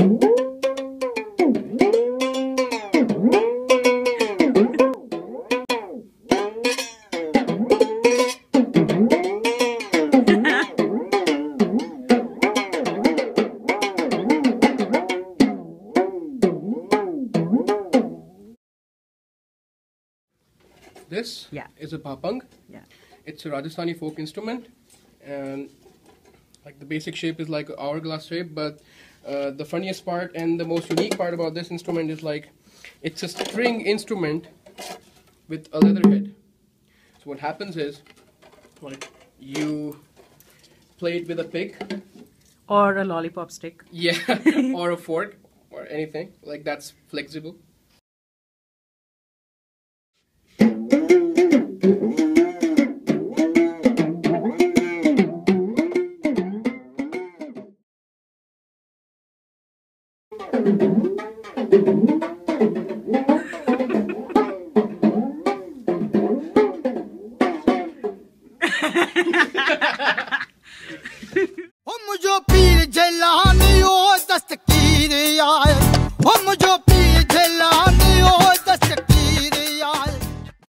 This is a papang. Yeah. It's a Rajasthani folk instrument, and like the basic shape is like hourglass shape, but the funniest part and the most unique part about this instrument is like it's a string instrument with a leather head. So what happens is like you play it with a pick or a lollipop stick. Yeah, or a fork or anything like that's flexible. हम जो पीर जलानी ओ दस्तकीर आए हम जो